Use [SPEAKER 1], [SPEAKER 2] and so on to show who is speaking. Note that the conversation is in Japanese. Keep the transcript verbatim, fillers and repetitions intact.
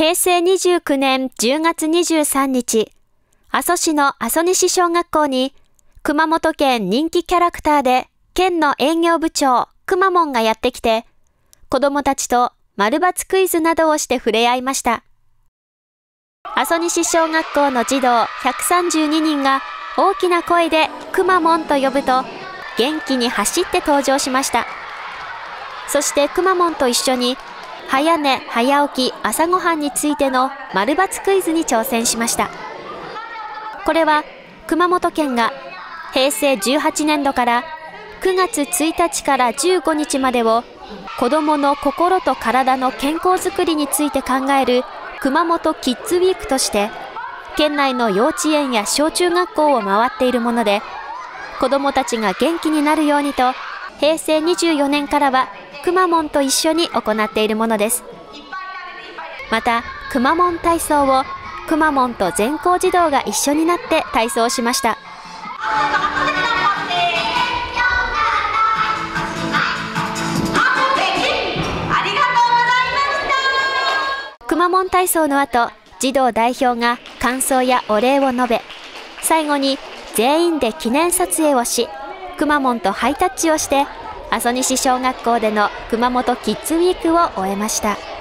[SPEAKER 1] へいせいにじゅうきゅうねんじゅうがつにじゅうさんにち、阿蘇市の阿蘇西小学校に、熊本県人気キャラクターで、県の営業部長、くまモンがやってきて、子供たちと丸抜クイズなどをして触れ合いました。阿蘇西小学校の児童ひゃくさんじゅうににんが大きな声でくまモンと呼ぶと、元気に走って登場しました。そしてくまモンと一緒に、早寝早起き朝ごはんについての丸抜クイズに挑戦しました。これは熊本県がへいせいじゅうはちねんどからくがつついたちからじゅうごにちまでを子どもの心と体の健康づくりについて考える熊本キッズウィークとして県内の幼稚園や小中学校を回っているもので、子どもたちが元気になるようにとへいせいにじゅうよねんからはくまモンと一緒に行っているものです。またくまモン体操をくまモンと全校児童が一緒になって体操しました。くまモン体操の後、児童代表が感想やお礼を述べ、最後に全員で記念撮影をし、くまモンとハイタッチをして、阿蘇西小学校での熊本キッズウィークを終えました。